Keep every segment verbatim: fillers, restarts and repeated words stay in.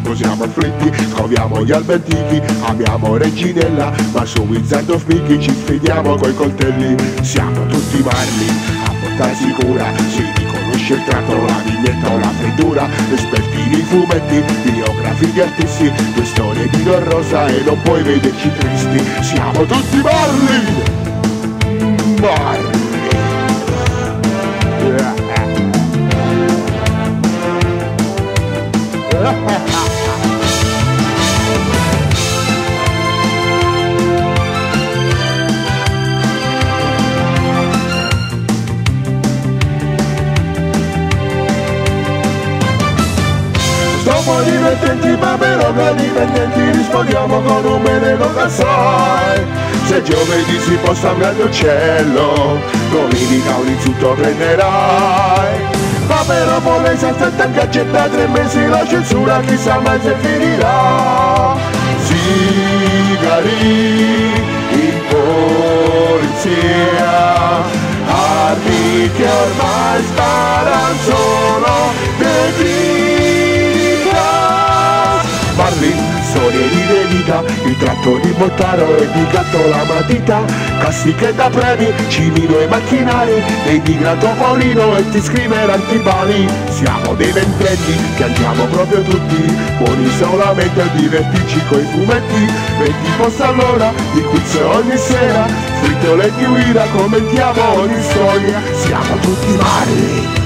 tutto siamo afflitti, scoviamo gli albi antichi, amiamo Reginella, ma su Wizard of Mickey ci sfidiamo coi coltelli. Siamo tutti marli, a porta sicura, si riconosce il tratto, la vignetta o la frittura, esperti di fumetti, biografi di artisti, due storie di Don Rosa e non puoi vederci tristi. Siamo tutti marli, marli. Siamo divertenti ma meno che dipendenti, rispondiamo con un benedetto assai. Se giovedì si posta un grande uccello, domenica un insulto prenderai. Ma però poi si aspetta anche accetta tre mesi la censura, chissà mai se finirà. Sigari in polizia, armi che ormai sparano solo dei Marli, storie di vita, il tratto di Bottaro e di Gatto la matita, castiche da premi, cimino e macchinari, dei di Topolino e ti scrivere antipani. Siamo dei ventenni che andiamo proprio tutti, buoni solamente a divertirci coi fumetti, venti post all'ora, di quiz ogni sera, frittole di guida, commentiamo ogni storia. Siamo tutti Marli.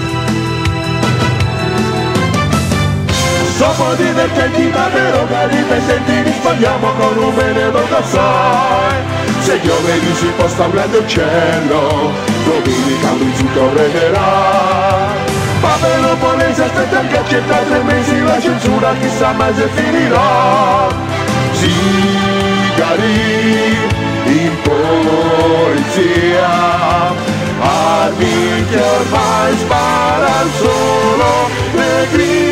Siamo divertenti ma vero cari dipendenti, rispondiamo con un benedetto assai. Se giovedì si posta un grande uccello, domenica un insulto prenderà. Ma però poi si aspetta anche accetta tre mesi la censura, chissà mai se finirà. Sigari in polizia, armi che ormai sparano solo le grida.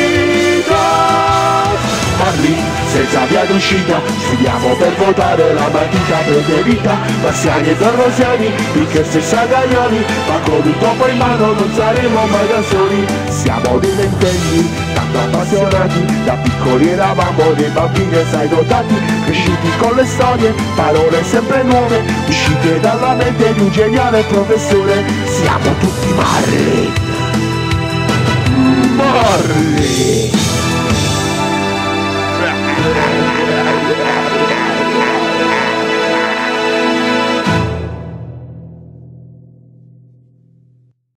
Marli, senza via d'uscita, sfidiamo per votare la matita preferita. Marziani e Torrosiani, Pickers e Sagaglioni, ma con un topo in mano non saremo mai da soli. Siamo dei ventenni, tanto appassionati, da piccoli eravamo dei bambini assai dotati, cresciuti con le storie, parole sempre nuove, uscite dalla mente di un geniale professore. Siamo tutti Marli.